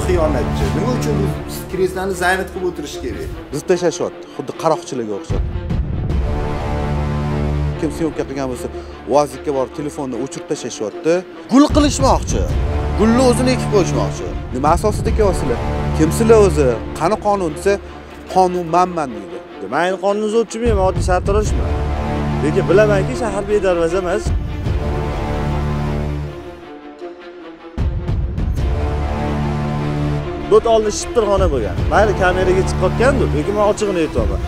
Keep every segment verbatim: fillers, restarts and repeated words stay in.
xiyonatchi. Nima uchun bu kreslani zaynat qilib o'tirish kerak? Bizni tashlashyapti, xuddi qaroqchilarga o'xshab. Kim syomka qilgan bo'lsa, vaziyatga borib telefonni o'chirib tashlashyapti. Gul qilishmoqchi. Gulni o'zini ekib qo'yishmoqchi. Nima asosida kelyapsizlar? Kimsizlar o'zi? Qani qonun desa, qonun manman deydi. Men qonunni o'tchiman, oddiy sartaroshman. Lekin bilamanki, shahar bedarvoza emas. Dot oldi shiftirxona bo'lgan. Mayli kameraga chiqib qolgandir, lekin men ochig'ini aytaman.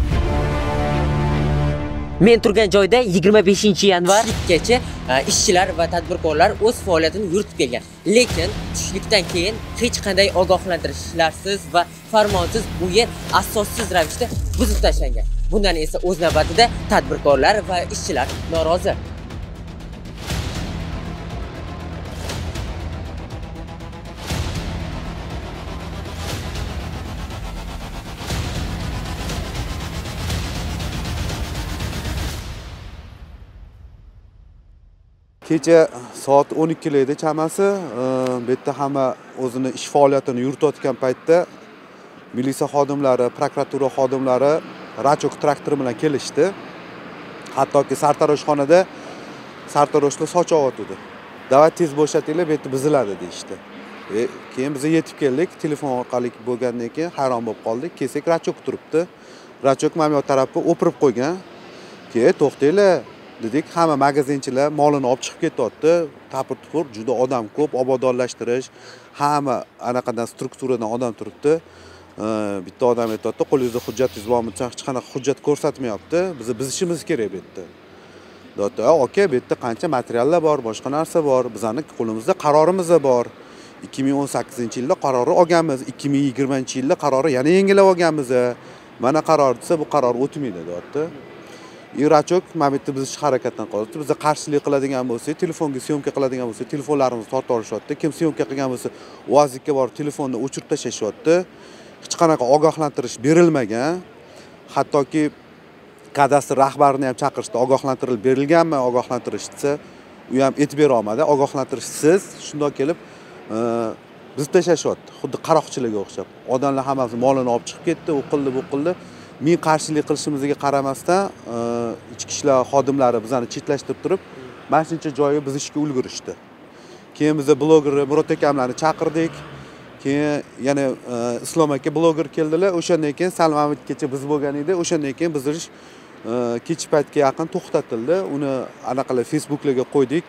Men turgan joyda yigirma beshinchi yanvargacha ishchilar va tadbirkorlar o'z faoliyatini yuritib kelgan. Lekin tushlikdan keyin hech qanday ogohlantirishlarsiz va farmonsiz bu yer asossiz ravishda buzib tashlangan. Bundan esa o'z navbatida tadbirkorlar va ishchilar norozi. Kecha soat o'n ikkilarda chamasi, bu yerda hamma o'zini ish faoliyatini yuritayotgan paytda militsiya xodimlari, prokuratura xodimlari rachok traktor bilan kelishdi. Hattoki sartaroshxonada sartaroshlar soch ovyotdi. Davat tez bo'shatinglar, bu yerda buziladi deyishdi. E, keyin biz yetib keldik, telefon orqali bo'lgandan keyin hayron bo'lib qoldik. Kelsak rachok turibdi. Rachok mana bu tarafga o'pirib qo'ygan. Keyin to'xtanglar dedik, hamma magazinchilar molini olib chiqib ketyapti. Tapir-tupur juda odam ko'p, obodonlashtirish, hamma anaqadan strukturadan odam turibdi. Bitta odam aytayapti, qo'lingizda hujjatingiz bormi? Hech qanaqa hujjat ko'rsatmayapti. Biz biz ishimiz kerak bu yerda. Dota, "Oka, bu yerda qancha materiallar bor, boshqa narsa bor. Bizning qo'limizda qarorimiz bor. ikki ming o'n sakkizinchi yilda qarori olganmiz, ikki ming yigirmanchi yilda qarori yana yangilab olganmiz. Mana qaror desa, bu qaror o'tmaydi", deyapti. Irachok mana bu yerda biz ish harakatdan qolyapti. Biz qarshilik qiladigan bo'lsak, telefonga syomka qiladigan bo'lsak, telefonlarimizni tortib olishyapti. Kim syomka qilgan bo'lsa, vaziyatga borib telefonni o'chirib tashlashyapti. Hech qanaqa ogohlantirish berilmagan. Hattoki kadastr rahbarini ham chaqirishdi, ogohlantirib berilganmi, ogohlantirish desa, u ham aytib bera olmadi. Ogohlantirishsiz shundoq kelib biz tashlashyapti, xuddi qaroqchilarga o'xshab. Odamlar hammasi molini olib chiqib ketdi, u qildi, bu qildi. Men qarshilik qilishimizga qaramasdan, ichki ishlar xodimlari bizani chetlashtirib turib, mana shuncha joyi buzishga ulgurishdi. Keyin biz bloger Murod akamlarni chaqirdik. Keyin yana Islom aka bloger keldilar. O'shandan keyin Salmamitgacha biz bo'lgan edi. O'shandan keyin bizish kech paytga yaqin to'xtatildi. Uni anaqalar Facebooklarga qo'ydik.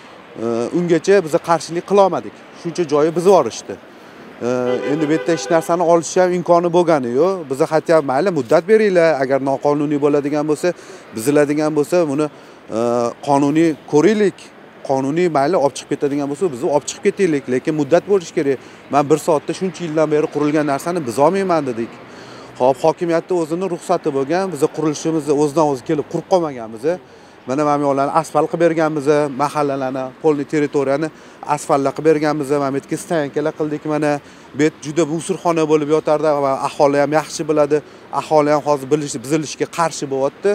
Ungacha biz qarshilik qila olmadik. Shuncha joyi buzib yuborishdi. Endi bu yerda hech narsani olish ham imkoni bo'lgani yo'q. Biz hatto mayli muddat beringlar, agar noqonuniy bo'ladigan bo'lsa, buziladigan bo'lsa, buni qonuniy ko'raylik. Qonuniy mayli olib chiqib ketadigan bo'lsa, biz olib chiqib ketaylik, lekin muddat bo'lish kerak. Men bir soatda shuncha yildan beri qurilgan narsani biz olmayman dedik. Xo'p, hokimiyatda o'zini ruxsati bo'lgan, biz qurilishimizni o'zidan o'zi kelib qurib qolmaganmiz. Mana mana yo'llarni asfalt qilib berganmiz, mahallalarni, polni territoriyani asfaltlar qilib berganmiz, mana bu yerga stoyankalar qildik. Mana bu yer juda musurxona bo'lib yotardi va aholi ham yaxshi biladi. Aholi ham hozir buzilishga qarshi bo'lyapti.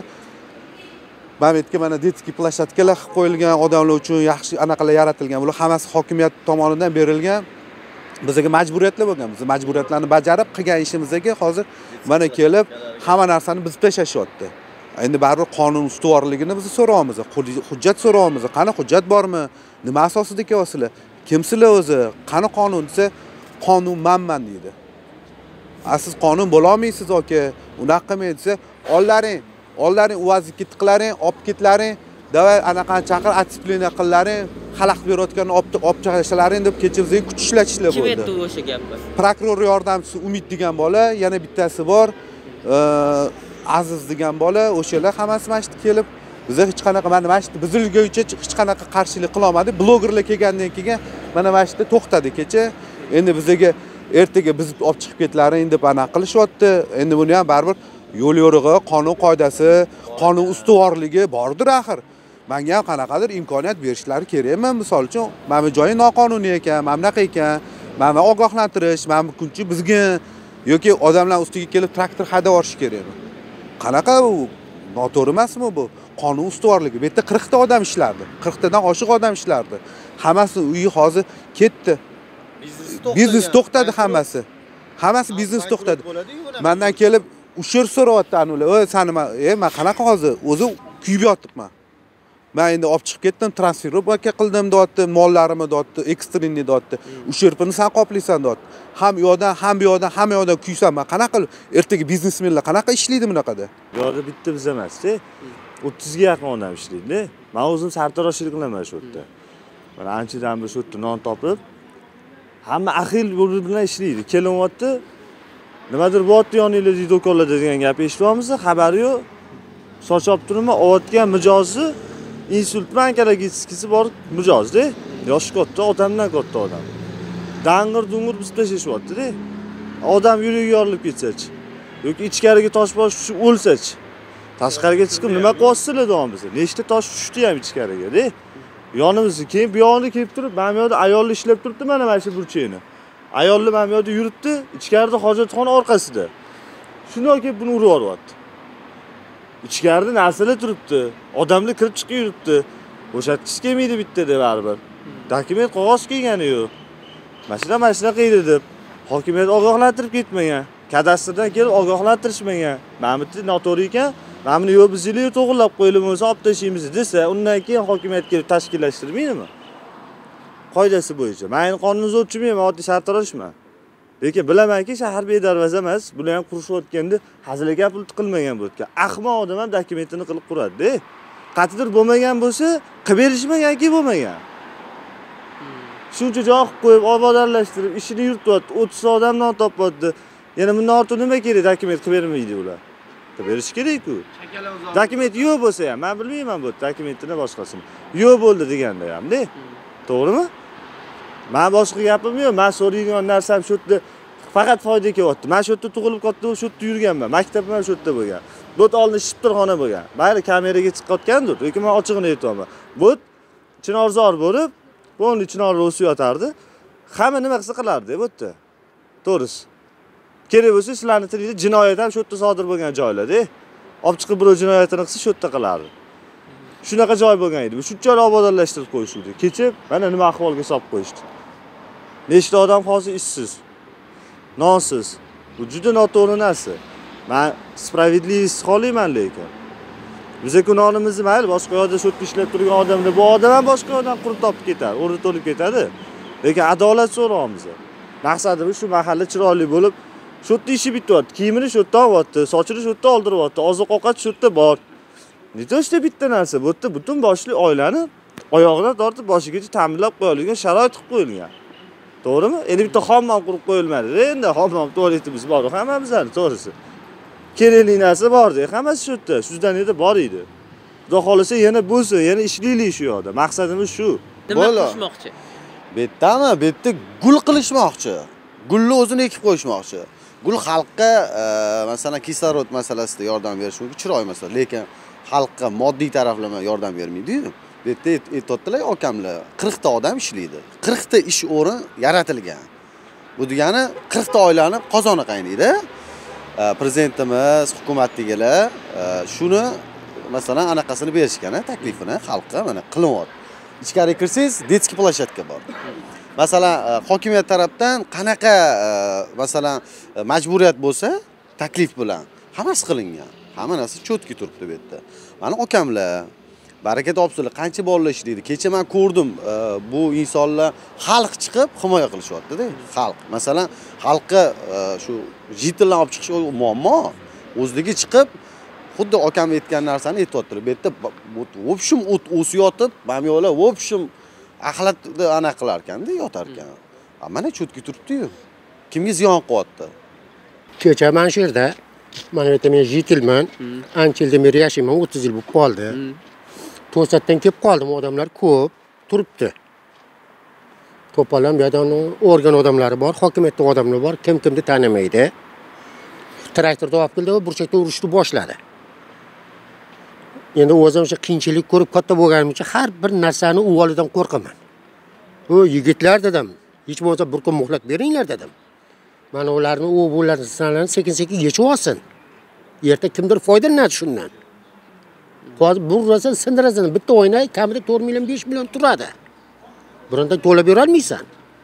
Mana bu yerga mana detskiy plashatkalar qilib qo'yilgan, odamlar uchun yaxshi anaqalar yaratilgan. Bular hammasi hokimiyat tomonidan berilgan. Bizga majburiyatlar bo'lgan. Biz majburiyatlarni bajarib qilgan ishimizga hozir mana kelib hamma narsani biz tashlashyapti. Endi baribir qonun ustuvorligini biz so'raymiz. Hujjat so'raymiz. Qani hujjat bormi? Nima asosida kelyapsizlar? Kimsizlar o'zi? Qani qonun desa, qonun manman deydi. Siz qonun bo'la olmaysiz aka. Unaqa qilmaydi desa, ollaring, ollaring vaziyat qilaring, olib ketlaring, davay anaqa chaqir atisiplina qillaring, xalaqit berayotgan olib chiqishlaring deb kecha bizga kuch ishlatishlar bo'ldi. Kim aytdi o'sha gapni? Prokuror yordamchisi Umid degan bola, yana bittasi bor. Aziz degan bola, o'shalar hammasi mana shu kelib, biz hech qanaqa mana mana shu buzilguncha hech qanaqa qarshilik qila olmadik. Blogerlar kelgandan keyin mana mana shu to'xtadi kecha. Endi bizga ertaga biz olib chiqib ketlaring deb aniq qilishyapti. Endi buni ham baribir yo'l yo'rig'i, qonun qoidasi, qonun ustuvorligi bordir axir. Menga ham qanaqadir imkoniyat berishlari kerakmi? Misol uchun, mana bu joyi noqonuniy ekan, mana bunaqa ekan, mana ogohlantirish, mana bu kunchi bizga yoki odamlar ustiga kelib traktor haydab yuborish kerakmi? Qanaqa bu? Noto'g'ri emasmi bu? Qonun ustuvorligi. Bu yerda qirq ta odam ishlardi. qirq tadan oshiq odam ishlardi. Hammasi uyi hozir ketdi. biznes to'xtadi hammasi. Hammasi biznes to'xtadi. Mendan kelib ushur so'rayapti anular. "Ey, sani men, ey, men qanaqa hozir o'zi kuyib yotibman. Men endi olib chiqib ketdim, transferovka qildim, deyapti, mollarimni deyapti, ekstrinni deyapti. Ushurpini sen qoplaysan deyapti. Ham u yoqdan, ham bu yoqdan, hamma yoqdan kuysan. Men qanaqa ertaga biznesmenlar qanaqa ishlaydi bunaqada? Bu yerda bitta biz emas-da. o'ttizga yaqin odam ishlaydi. Men o'zim sartaroshchilik qilaman shu yerda. Mana anchadan beri shu yerda non topib, hamma ahil yo'li bilan ishlaydi. Kelyapti. Nimadir bo'lyapti yoninglar deydi do'konlarda degan gap eshityapmiz, xabari yo'q. Sochib turibman, olayotgan mijozi insult bankalagisi bor mijozda. Yoshi katta, odamdan katta odam. Dang'ir dung'ir biz tashlashyapti-da. Odam yuragi yorilib ketsa-chi yoki ichkariga tosh bosh tushib o'lsa-chi. Tashqariga chiqib nima qilyapsizlar deyapmiz. Nechta tosh tushdi ham ichkariga-da. Yonimizga keyin bu yoqda kelib turib, mana bu yerda ayollar ishlab turibdi, mana mana shu burchakni. Ayollar mana bu yerda yuribdi, ichkarida hojatxona orqasida. Shunday kelib buni urib yuryapti. Ichkarida narsalar turibdi, odamlar kirib chiqib yuribdi. Bo'shatgisi kelmaydi bitta deb baribir. Dokument qog'oz kelgani yo'q. Mashina mashina qiydi deb hokimiyat ogohlantirib ketmagan. Kadastrdan kelib ogohlantirishmagan. Mana bitta noto'g'ri ekan, mana buni yo'q bizlar to'g'rilab qo'yilib bo'lsa olib tashlaymiz desa, undan keyin hokimiyat kelib tashkillashtirmaydimi? Qoidasi bo'yicha. Men qonunbuzarchiman, oddiy sartaroshman. Lekin bilamanki, shahar bedarvoza emas, bular ham qurishayotganda hazilga pul qilmagan bo'tgan. Ahmoq odam ham dokumentini qilib quradi-da. Qatidir bo'lmagan bo'lsa, qilib berishmaganki bo'lmagan. Shuncha joy qilib qo'yib, obodonlashtirib, ishini yurityapti, o'ttiz odam non topyapti. Yana bundan ortiq nima kerak? Dokument qilib bermaydi ular. Qilib berish kerak-ku. Dokument yo'q bo'lsa ham, men bilmayman bu dokumentini boshqasini. Yo'q bo'ldi deganda ham-da. To'g'rimi? Men boshqa gapim yo'q. Men so'raydigan narsam shu yerda faqat foyda kelyapti. Men shu yerda tug'ilib katta bo'lib shu yerda yurganman. Maktabim ham shu yerda bo'lgan. Bu oldin shiftirxona bo'lgan. Mayli kameraga chiqayotgandir, lekin men ochig'ini aytaman. Bu Chinorzor bo'lib, bo'nli Chinor o'sib yotardi. Hamma nima qilsa qilardi bu yerda. To'g'risi. Kerak bo'lsa sizlarning tilingizda jinoyat ham shu yerda sodir bo'lgan joylarda. Olib chiqib birov jinoyatini qilsa shu yerda qilardi. Shunaqa joy bo'lgan edi. Shunchalik obodonlashtirib qo'yishdi. Kecha mana nima ahvolga solib qo'yishdi. Nechta odam hozir ishsiz, nonsiz. Bu juda noto'g'ri narsa. Men spravvedlivist xohlayman lekin. Biz nonimizni mayli boshqa yoqda shu yerda ishlab turgan odamlar, bu odam ham boshqa yoqdan qurib topib ketadi, o'rni to'lib ketadi. Lekin adolat so'raymiz. Maqsadimiz shu mahalla chiroyli bo'lib, shu yerda ishi bityapti, kiyimini shu yerda olyapti, sochini shu yerda oldiryapti, oziq-ovqat shu yerda bor. Nitoshda bitta narsa, bu yerda butun boshli oilani oyog'idan tortib boshigacha ta'minlab qo'yilgan sharoit qilib qo'yilgan. To'g'rimi? Endi bitta hammom qurib qo'yilmadi. Endi hammom tualetimiz bor, hammamizdan to'g'risi. Kerakli narsa bor-da, hammasi shu yerda, sizdan edi bor edi. Xudo xolasa yana bo'lsin, yana ishlaylik shu yoqda. Maqsadimiz shu. Nima qilishmoqchi? Bu yerdami? Bu yerda gul qilishmoqchi. Gulni o'zini ekib qo'yishmoqchi. Gul xalqqa, masalan, kislorod masalasida yordam berish mumkin, chiroy masala, lekin xalqqa moddiy taraflama yordam bermaydi-yu. Bu yerda aytibdilar okamlar, qirq ta odam ishlaydi. qirq ta ish o'rin yaratilgan. Bu degani qirq ta oilani qozoni qaynaydi. Prezidentimiz, hukumatdagilar shuni masalan anaqasini berishgan, taklifini xalqqa mana qilyapti. Ichkariga kirsangiz, detskiy plashatka bor. Masalan, hokimiyat tarafdan qanaqa masalan majburiyat bo'lsa, taklif bilan hammasi qilingan. Hamma narsa cho'tki turibdi bu yerda. Mana okamlar baraka topsinlar, qancha bolalar ishlaydi. Kecha men ko'rdim, bu insonlar xalq chiqib himoya qilishyapti-da, xalq. Masalan, xalqqa shu jitillarni olib chiqish muammo. O'zligi chiqib, xuddi okam aytgan narsani aytayotdilar. Bu yerda o'pshim o't o'sib yotib, mana yo'lar o'pshim axlatni ana qilar ekanda, yotar ekan. Mana cho'tki turibdi-yu. Kimga ziyon qilyapti? Kecha men shu yerda, men aytaman, jitilman, ancha yildan beri yashayman, o'ttiz yil bo'lib qoldi. To'satdan kelib qoldim, odamlar ko'p turibdi. To'polon bu yerda organ odamlari bor, hokimiyatda odamlar bor, kim kimni tanimaydi. Traktorda olib keldi va burchakda urishni boshladi. Endi o'zim o'sha qiyinchilik ko'rib katta bo'lganim uchun har bir narsani uvolidan qo'rqaman. O yigitlar dedim, hech bo'lmasa bir kun muhlat beringlar dedim. Mana ularni u bularni sanalarini sekin-sekin yechib olsin. Erta kimdir foydalanadi shundan. Hozir burrasan, sindirasan, bitta o'ynay kamida to'rt million besh million turadi. Bironta to'lab bera olmaysan.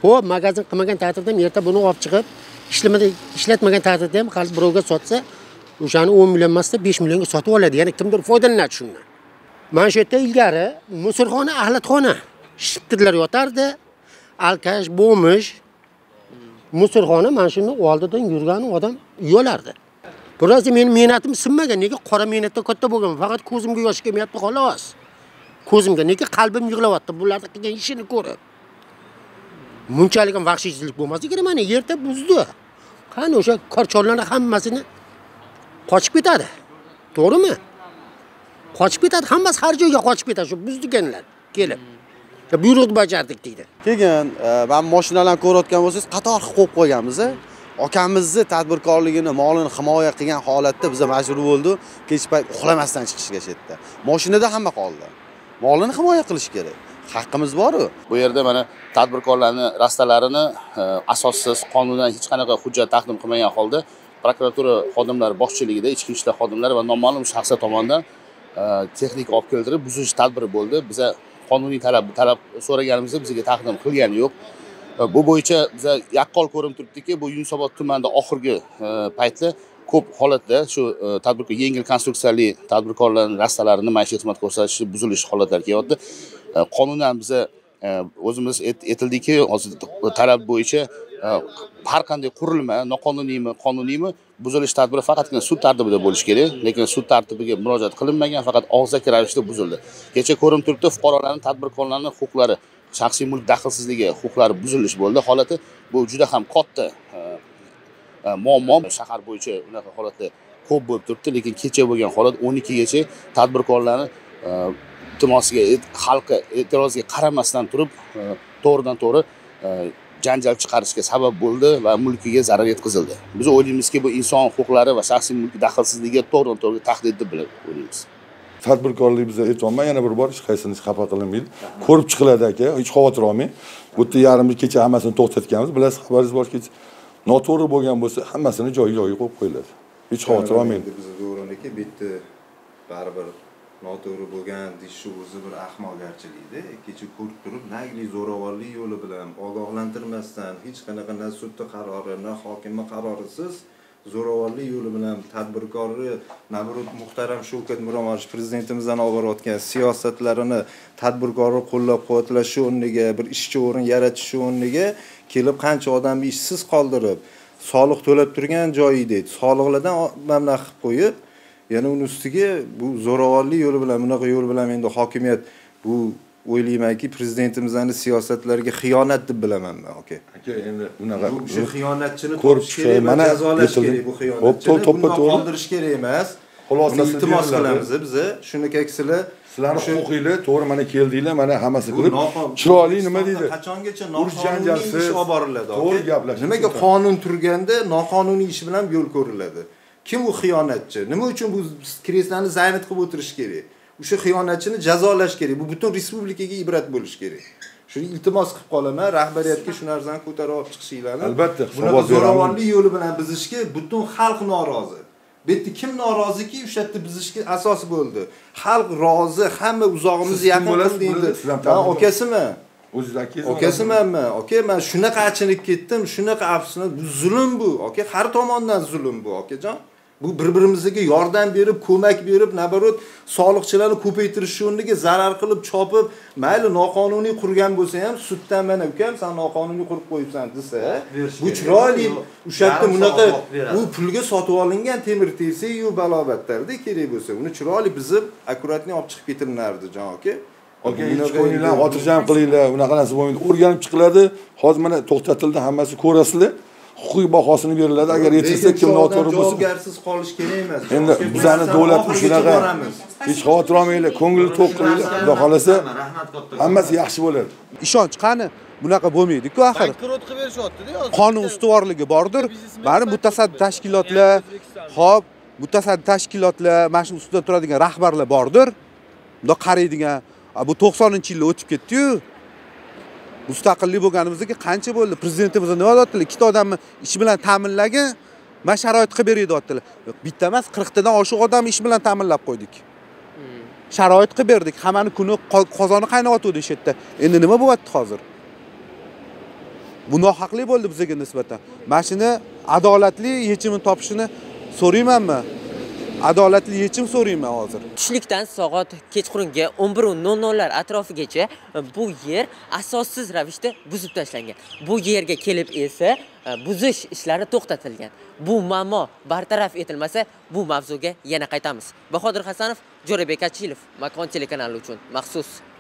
Xo'p, magazin qilmagan taqdirda ham erta buni olib chiqib, ishlamada ishlatmagan taqdirda ham qalb birovga sotsa, o'shani o'n million emasda besh millionga sotib oladi. Ya'ni kimdir foydalanadi shundan. Mana shu yerda ilgari musulxona, axlatxona shiptirlar yotardi. Alkash, bo'mish, musulxona mana shuni oldidan yurgan odam yo'lardi. Biroz meni mehnatim sinmagan, nega qora mehnatda katta bo'lgan, faqat ko'zimga yosh kelmayapti xolos. Ko'zimga nega qalbim yig'layapti bularning qilgan ishini ko'rib. Bunchalik ham vahshiychilik bo'lmasa kerak, mana yerda buzdi. Qani o'sha korchollarning hammasini qochib ketadi. To'g'rimi? Qochib ketadi, hammasi har joyga qochib ketadi shu buzdiganlar kelib. Buyruqni bajardik deydi. Keyin men mashinalarni ko'rayotgan bo'lsangiz, qator qo'yib qo'yganmiz. Akamizni tadbirkorligini, molini himoya qilgan holatda biz majbur bo'ldik, kech payt uxlamasdan chiqishga shetda. Mashinada hamma qoldi. Molini himoya qilish kerak. Haqqimiz bor-ku. Bu yerda mana tadbirkorlarning rastalarini asossiz, qonundan hech qanaqa hujjat taqdim qilmagan holda prokuratura xodimlari boshchiligida ichki ishlar xodimlari va noma'lum shaxslar tomonidan texnik olib keltirib buzish tadbiri bo'ldi. Biz qonuniy talab talab so'raganimizda bizga taqdim qilgani yo'q. Bu bo'yicha biz yaqqol ko'rinib turibdiki, bu Yunusobod tumanida oxirgi paytda ko'p holatda shu tadbirkor yengil konstruksiyali tadbirkorlarning rastalarini maishiy xizmat ko'rsatish buzilish holatlari kelyapti. Qonundan biz o'zimiz etildiki, hozir talab bo'yicha har qanday qurilma noqonuniymi, qonuniymi buzilish tadbiri faqatgina sud tartibida bo'lishi kerak, lekin sud tartibiga murojaat qilinmagan, faqat og'zaki ravishda buzildi. Kecha ko'rinib turibdi, fuqarolarning, tadbirkorlarning huquqlari, shaxsiy mulk daxlsizligi huquqlari buzilish bo'ldi. Holati bu juda ham katta muammo. Shahar bo'yicha unaqa holatlar ko'p bo'lib turibdi, lekin kecha bo'lgan holat o'n ikki gacha tadbirkorlarni iltimosiga, xalqqa e'tiroziga qaramasdan turib, to'g'ridan to'g'ri janjal chiqarishga sabab bo'ldi va mulkiga zarar yetkazildi. Biz o'ylaymizki, bu inson huquqlari va shaxsiy mulk daxlsizligiga to'g'ridan to'g'ri tahdid deb o'ylaymiz. Tadbirkorlik bizda aytmoqman, yana bir bor hech qaysini xafa qilmaydi. Ko'rib chiqiladi aka, hech xavotir olmang. Bu yerda yarim yil kecha hammasini to'xtatganmiz. Bilasiz, xabaringiz bor kecha. Noto'g'ri bo'lgan bo'lsa, hammasini joy-joyiga qo'yib qo'yiladi. Hech xavotir olmang. Biz to'g'riniki bitta baribir noto'g'ri bo'lgan deyish o'zi bir ahmoqgarchilikda. Kecha ko'rib turib, nagli zo'ravonlik yo'li bilan ogohlantirmasdan hech qanaqa na sudning qarori, na hokimning qarorisiz zo'ravonlik yo'li bilan tadbirkorni Nabrut muhtaram Shavkat Miromonovich prezidentimizdan olib borayotgan siyosatlarini tadbirkorni qo'llab-quvvatlash o'rniga, bir ishchi o'rin yaratish o'rniga kelib qancha odamni ishsiz qoldirib, soliq to'lab turgan joyida soliqlardan mamlakat qilib qo'yib, yana uning ustiga bu zo'ravonlik yo'li bilan, bunaqa yo'l bilan endi hokimiyat bu o'ylaymanki prezidentimizning siyosatlariga xiyonat deb bilaman men, aka. Aka, endi bunaqa shu xiyonatchini ko'rish kerak, mana jazolash kerak bu xiyonatchini. Buni qoldirish kerak emas. Xulosasini iltimos qilamiz biz. Shuni keksizlar, sizlarning huquqinglar to'g'ri mana keldinglar, mana hammasi qilib chiroyli nima deydi? Qachongacha noqonuniy ish olib boriladi, aka? To'g'ri gaplashing. Nimaga qonun turganda noqonuniy ish bilan yo'l ko'riladi? Kim u xiyonatchi? Nima uchun bu kreslani zaynat qilib o'tirish kerak? O'sha xiyonatchini jazolash kerak. Bu butun respublikaga ibrat bo'lish kerak. Shuni iltimos qilib qolaman, rahbariyatga shu narsani ko'tarib olib chiqishinglarni. Albatta, bunaqa zo'ravonlik yo'li bilan bizishga butun xalq norozi. Bu yerda kim noroziki, o'sha yerda bizishga asos bo'ldi. Xalq rozi, hamma uzog'imizni yaqin qildi endi. Men okasiman. O'zingiz akangiz. Okasimanmi? Aka, men shunaqa achinib ketdim, shunaqa afsuslanib, bu zulm bu. Aka, har tomondan zulm bu, akajon. Bu bir-birimizga yordam berib, ko'mak berib, nabarot soliqchilarni ko'paytirish o'rniga zarar qilib, chopib, mayli noqonuniy qurgan bo'lsa ham suddan mana ukam sen noqonuniy qurib qo'yibsan desa, bu chiroyli o'sha yerda bunaqa u pulga sotib olingan temir tersak-yu balobatlarda kerak bo'lsa, uni chiroyli bizib, akkuratni olib chiqib ketilardi jon aka. Aka, hech qo'yinglar, xotirjam qilinglar, unaqa narsa bo'lmaydi. O'rganib chiqiladi. Hozir mana to'xtatildi, hammasi ko'rasizlar. Huquqiy bahosini beriladi. Agar yetsa kim noto'g'ri bo'lsa, javobgarsiz qolish kerak emas. Endi bizani davlat shunaqa. Hech xavotir olmanglar, ko'ngil to'q qilinglar. Xudo xolasa hammasi yaxshi bo'ladi. Ishonch qani? Bunaqa bo'lmaydi-ku axir. Bankrot qilib berishyapti-da hozir. Qonun ustuvorligi bordir. Bari mutasaddi tashkilotlar, xo'p, mutasaddi tashkilotlar, mana shu ustida turadigan rahbarlar bordir. Bunda qaraydigan, bu to'qsoninchi yilda o'tib ketdi-yu. Mustaqillik bo'lganimizga qancha bo'ldi? Prezidentimiz nima deyaptilar? Ikkita odamni ish bilan ta'minlagan, mana sharoit qilib beradi deyaptilar. Yo'q, bitta emas, qirqtadan oshiq odamni ish bilan ta'minlab qo'ydik. Sharoit qilib berdik. Hammani kuni qozoni qaynayotdi o'sha yerda. Endi nima bo'lyapti hozir? Bu nohaqlik bo'ldi bizga nisbatan. Mana shuni adolatli yechimini topishini so'raymanmi? Adolatli yechim so'rayman hozir. Tushlikdan soat kechqurungi o'n bir nol nollar atrofigacha bu yer asossiz ravishda buzib tashlangan. Bu yerga kelib esa buzish ishlari to'xtatilgan. Bu muammo bartaraf etilmasa, bu mavzuga yana qaytamiz. Bahodir Hasanov, Jo'rabek Achilov, Makon telekanali uchun maxsus.